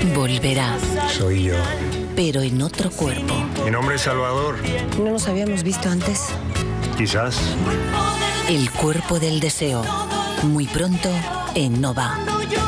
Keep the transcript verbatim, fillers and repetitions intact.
volverá. Soy yo. Pero en otro cuerpo. Mi nombre es Salvador. ¿No nos habíamos visto antes? Quizás. El cuerpo del deseo. Muy pronto en Nova.